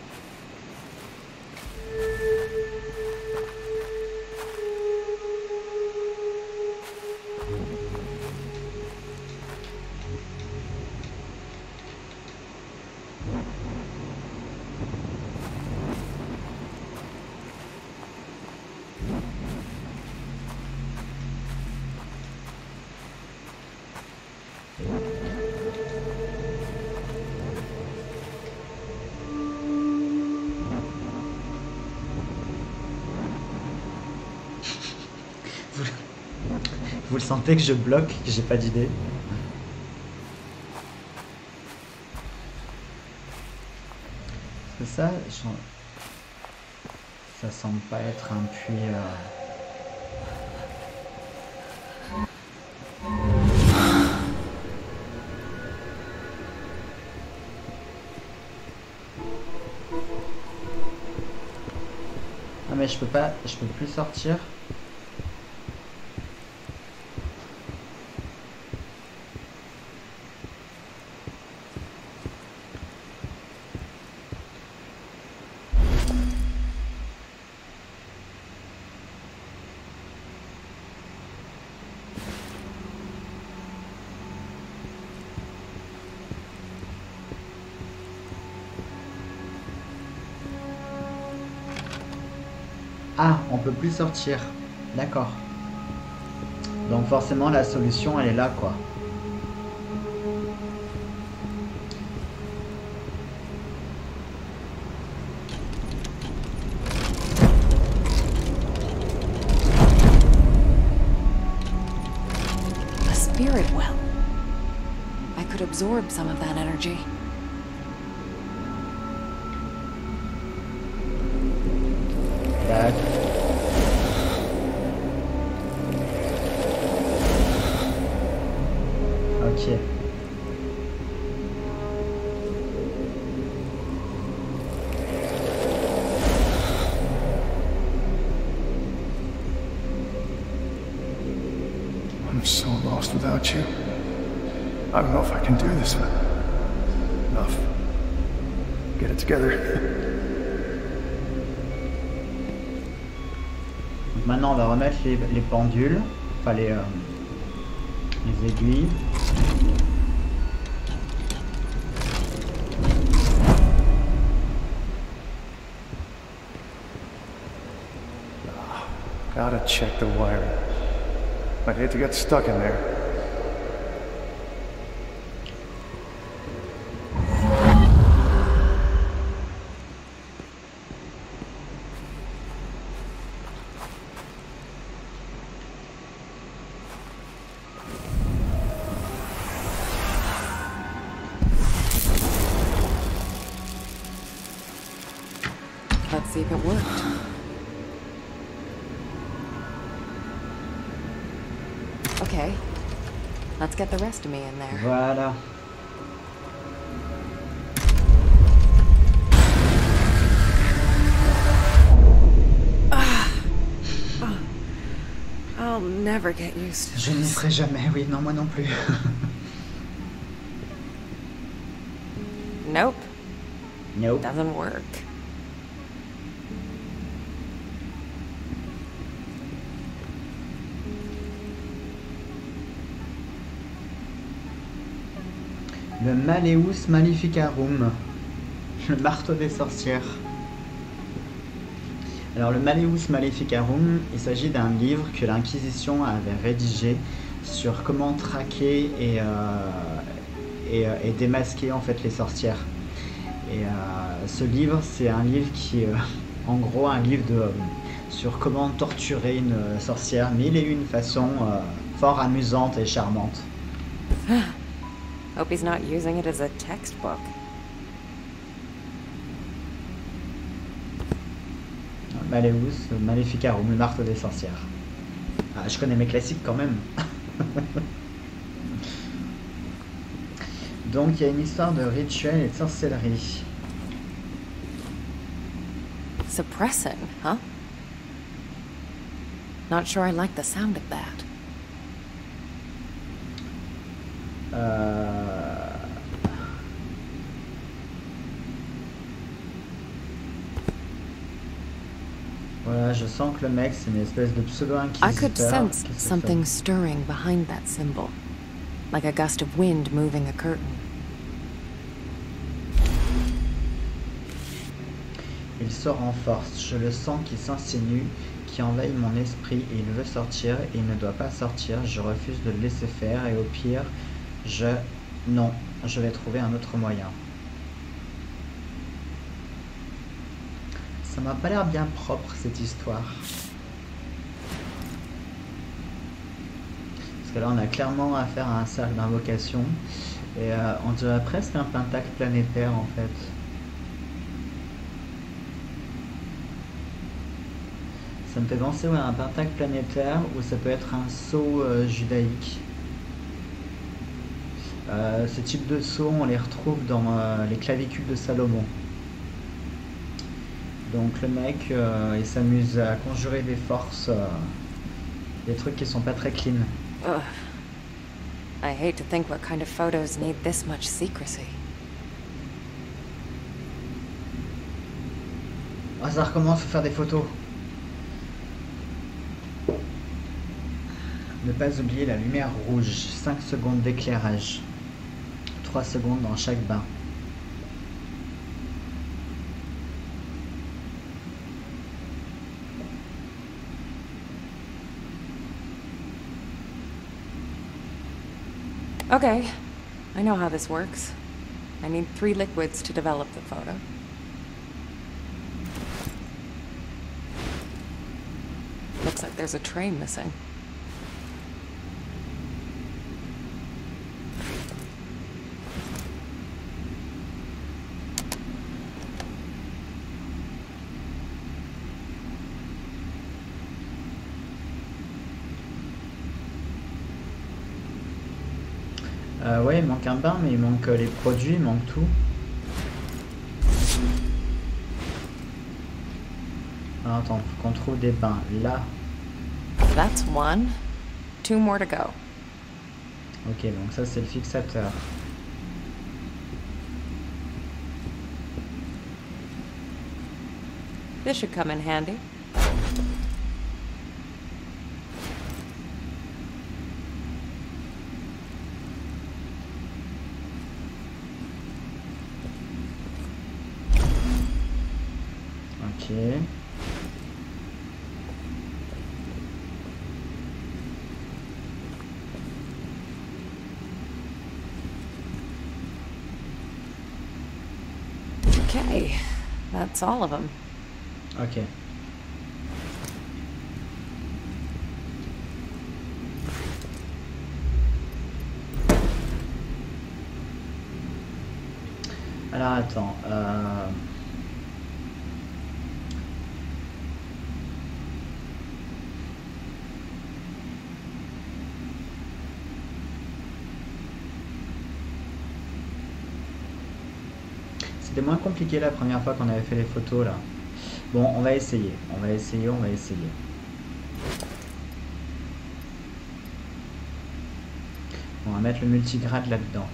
A: Vous le sentez que je bloque, que j'ai pas d'idée? C'est ça, ça semble pas être un puits. Euh... Ah mais je peux pas, je peux plus sortir. Ah, on peut plus sortir. D'accord. Donc forcément la solution elle est là quoi.
B: A spirit well. I could absorb some of that energy.
A: D'accord. Ok.
G: I'm so lost without you. I don't know if I can do this. Enough. Get it together.
A: Donc maintenant on va remettre les, les pendules, enfin les, euh, les aiguilles.
G: Gotta check the wiring. I'd hate to get stuck in there.
B: Let's see if it worked. Okay. Let's get the rest of me in there.
A: Voilà.
B: I'll never get used to
A: Je n'y
B: this.
A: serai jamais, oui, non moi non plus.
B: Nope,
A: Nope.
B: doesn't work.
A: Le Malleus Maleficarum, le marteau des sorcières. Alors le Malleus Maleficarum, il s'agit d'un livre que l'Inquisition avait rédigé sur comment traquer et, euh, et, et démasquer en fait les sorcières. Et euh, ce livre, c'est un livre qui, euh, en gros, un livre de, euh, sur comment torturer une sorcière, mille et une façons euh, fort amusantes et charmantes.
B: Hope he's not using it as a textbook.
A: Malleus Maleficarum, le marteau des sorcières. Ah, je connais mes classiques quand même. Donc il y a une histoire de rituel et de sorcellerie.
B: Suppressing, huh? Not sure I like the sound of that.
A: Euh... Voilà, je sens que le mec c'est une espèce de
B: I
A: pseudo-inquisiteur.
B: could sense
A: Qu'est-ce que c'est?
B: something stirring behind that symbol, like a gust of wind moving a curtain.
A: Il sort en force, je le sens qui s'insinue, qui envahit mon esprit et il veut sortir et il ne doit pas sortir, je refuse de le laisser faire et au pire, je... Non, je vais trouver un autre moyen. Ça m'a pas l'air bien propre cette histoire. Parce que là on a clairement affaire à un cercle d'invocation et euh, on dirait presque un pentacle planétaire en fait. Ça me fait penser ouais, à un pentacle planétaire ou ça peut être un sceau euh, judaïque. Euh, ce type de sceaux, on les retrouve dans euh, les clavicules de Salomon. Donc le mec, euh, il s'amuse à conjurer des forces, euh, des trucs qui sont pas très clean.
B: Ugh. I hate to think what kind of photos need this much secrecy.
A: Ah, ça recommence, faut faire des photos. Ne pas oublier la lumière rouge, cinq secondes d'éclairage, trois secondes dans chaque bain.
B: Okay, I know how this works. I need three liquids to develop the photo. Looks like there's a tray missing.
A: Euh, ouais, il manque un bain, mais il manque les produits, il manque tout. Alors, attends, faut qu'on trouve des bains là.
B: That's one. Two more to go.
A: Ok, donc ça c'est le fixateur.
B: This should come in handy.
A: Ok.
B: Okay, that's all of them.
A: Ok. Alors attends. Euh... C'était moins compliqué la première fois qu'on avait fait les photos là. Bon, on va essayer, on va essayer, on va essayer. On va mettre le multigrade là-dedans.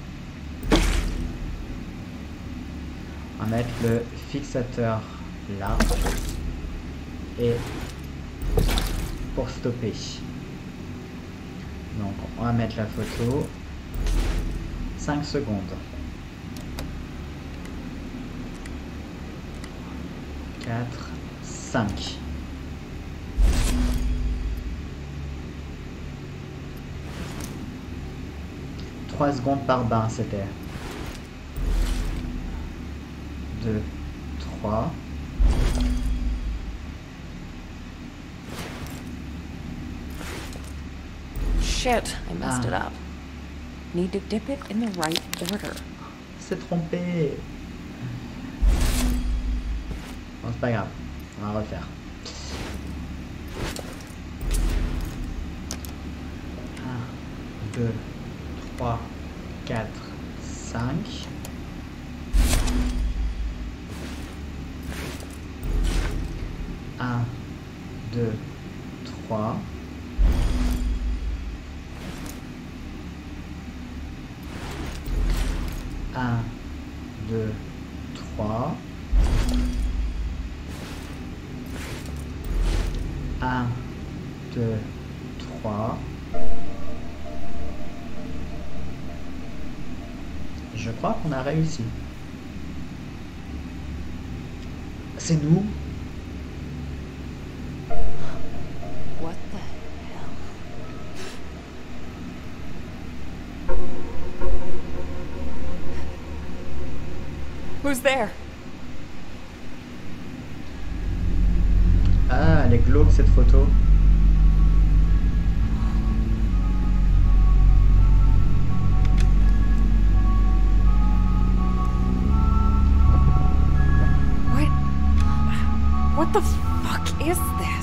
A: On va mettre le fixateur là. Et pour stopper. Donc on va mettre la photo. cinq secondes. quatre, cinq. trois secondes par bain, c'était. deux, trois.
B: Shit, I messed
A: Ah.
B: it up. Need to dip it in the right order.
A: C'est trompé. Bon, c'est pas grave, on va refaire. un, deux, trois, quatre, cinq. un, deux, trois. un, deux, trois. un, deux, trois. Je crois qu'on a réussi. C'est nous.
B: What the hell? Who's there?
A: Ah, elle est glauque cette photo.
B: What? What the fuck is this?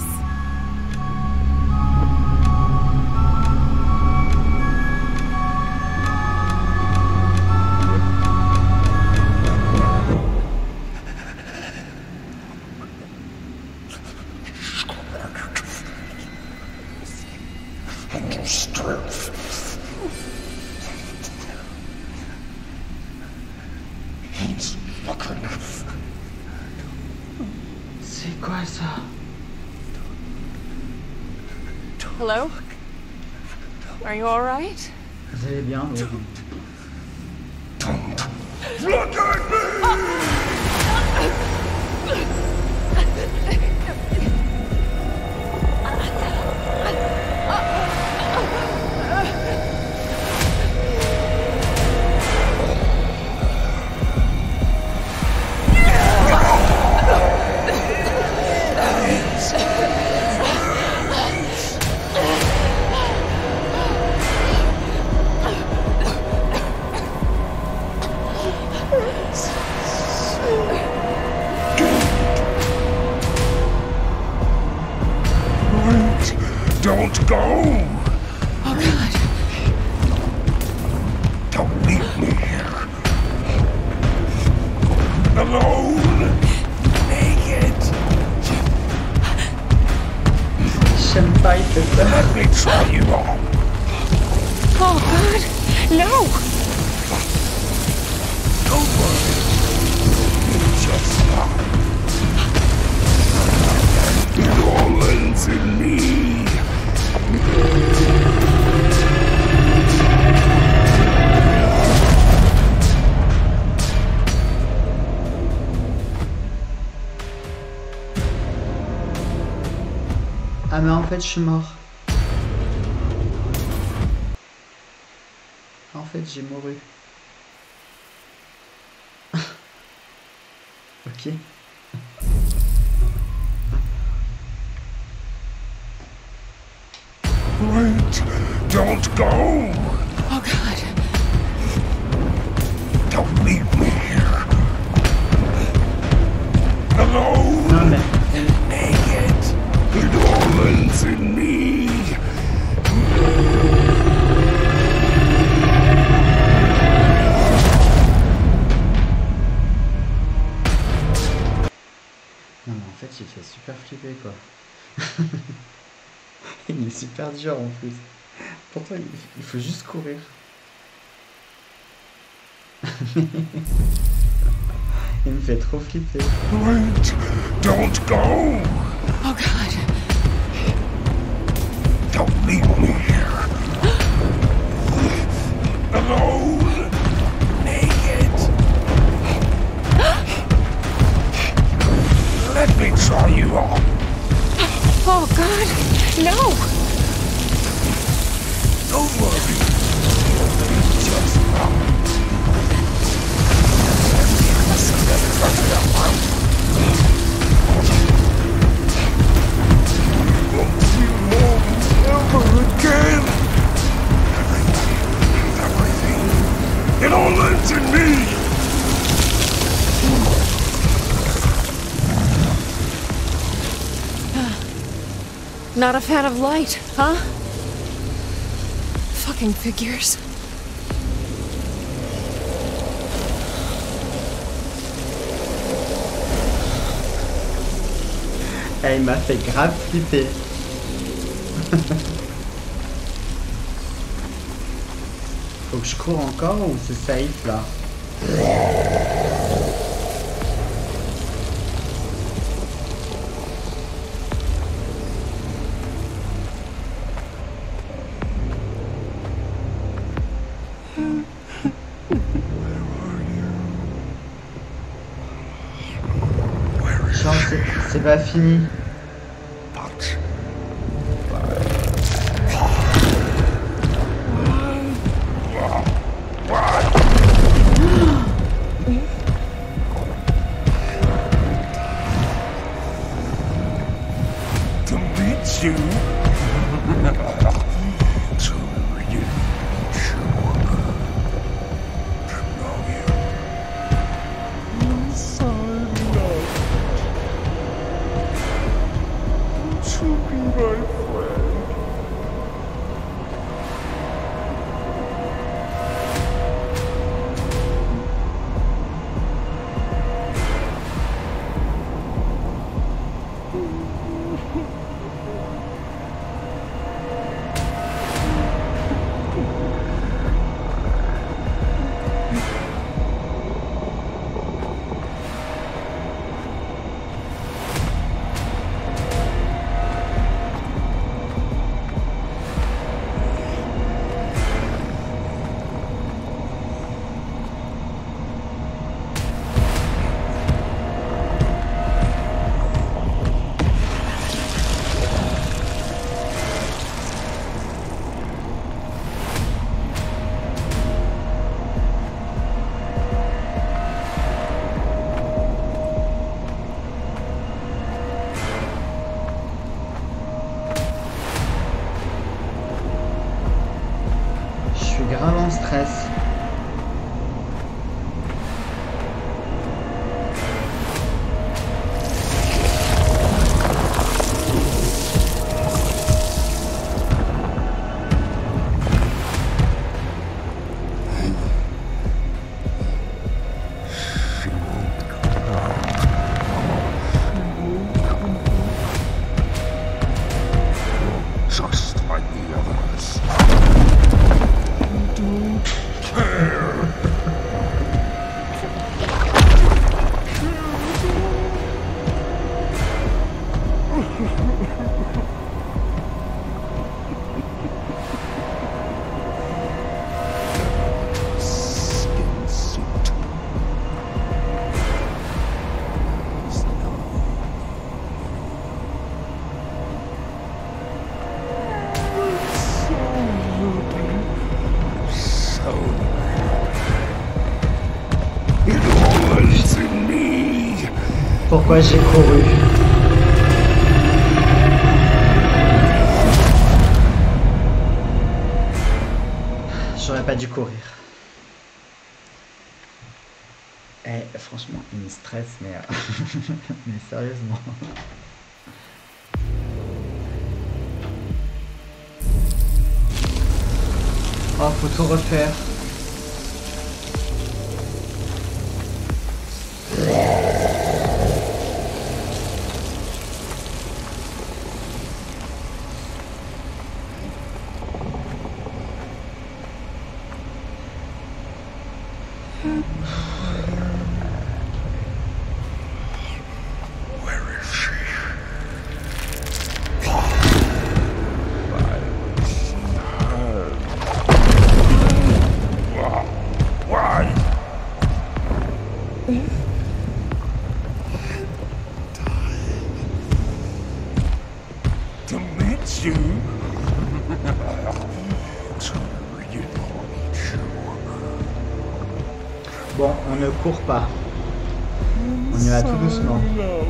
A: C'est quoi ça?
B: Hello? Are you alright?
A: Vous allez bien, oui.
H: Don't go!
B: Oh, God.
H: Don't leave me here. Alone! Naked!
A: J'aime pas, il fait peur.
H: Let me try you on.
B: Oh, God. No!
H: Don't worry. Just stop. It all ends in me.
A: Ah mais en fait je suis mort. En fait j'ai mouru. Ok.
H: Wait! Don't go!
B: Oh, God.
H: Don't leave me here. Alone!
A: Non mais...
H: Naked! It all ends in me.
A: Non mais en fait il fait super flipper quoi. Il est super dur en plus. Pourtant il, il faut juste courir. Il me fait trop flipper.
H: Wait! Don't go!
B: Oh, God.
H: Don't leave me here. Alone. Naked. Let me try you on.
B: Oh, God. No!
H: Don't worry. Just stop. Won't see home ever again. Everything. It all ends in me.
B: Not a fan of light, huh? Fucking figures.
A: Eh, il m'a fait grave flipper. Faut que je cours encore ou c'est safe là? Genre c'est c'est pas fini.
H: To meet you. To reach you. To know you. Inside love. To be my friend.
A: Je suis grave en stress. Pourquoi j'ai couru? J'aurais pas dû courir. Eh, franchement, il me stresse, mais, mais sérieusement. Oh, faut tout refaire. Bon, on ne court pas. On y va tout doucement.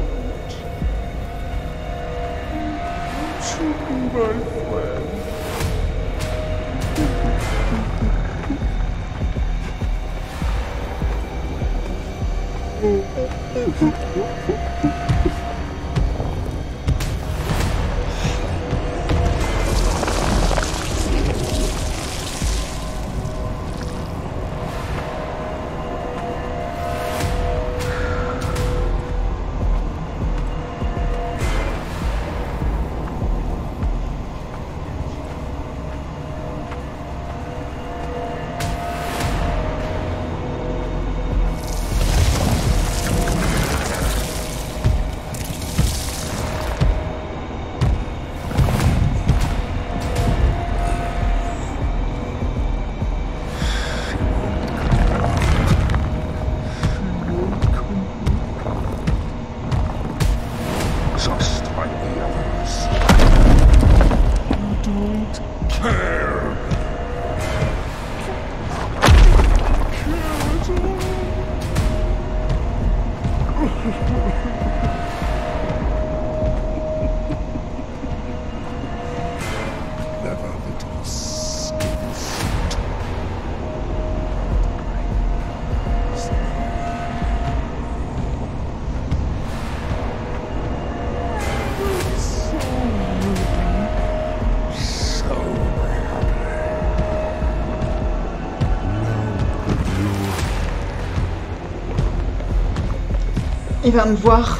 A: Il va me voir.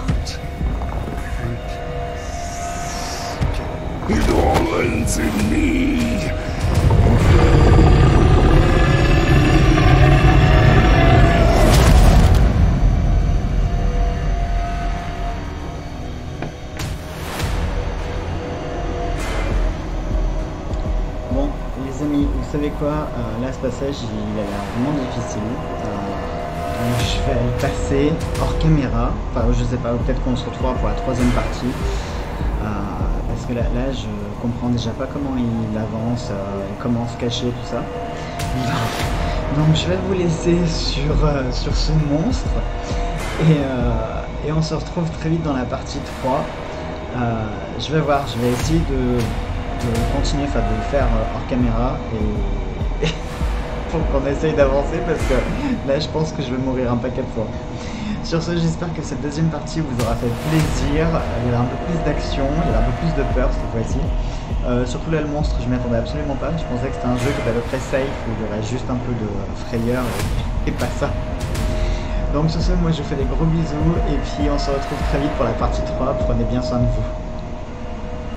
H: It all ends in me.
A: Bon, les amis, vous savez quoi, euh, là ce passage il a l'air vraiment difficile. Euh, donc je vais le passer hors caméra. Enfin, je sais pas, peut-être qu'on se retrouvera pour la troisième partie. Euh, parce que là, là, je comprends déjà pas comment il avance, euh, comment se cacher, tout ça. Donc je vais vous laisser sur, euh, sur ce monstre. Et, euh, et on se retrouve très vite dans la partie trois. Euh, je vais voir, je vais essayer de, de continuer, enfin de le faire hors caméra. Et pour qu'on essaye d'avancer parce que là je pense que je vais mourir un paquet de fois. Sur ce, j'espère que cette deuxième partie vous aura fait plaisir. Il y aura un peu plus d'action, il y aura un peu plus de peur cette fois-ci. Euh, surtout là le monstre, je m'y attendais absolument pas. Je pensais que c'était un jeu qui était à peu près safe, où il y aurait juste un peu de frayeur et, et pas ça. Donc sur ce, moi je vous fais des gros bisous et puis on se retrouve très vite pour la partie trois. Prenez bien soin de vous.